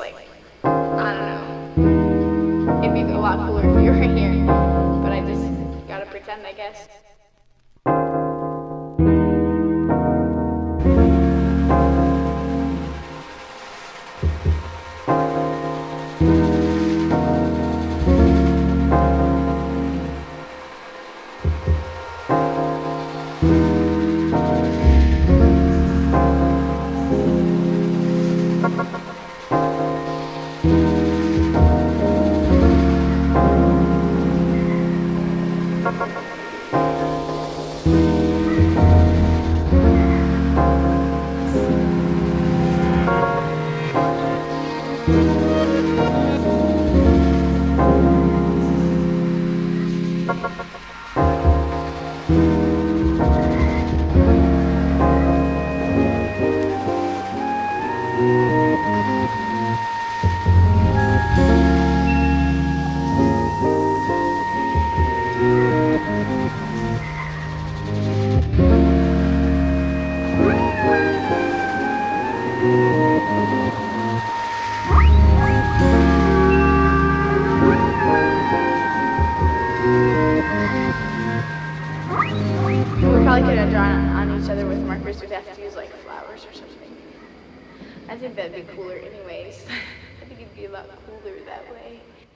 like, I don't know. It'd be a lot cooler if you were here, but I just gotta pretend, I guess. We probably could have drawn on each other with markers. We'd have to use like flowers or something. I think that'd be cooler anyways. I think it'd be a lot cooler that way.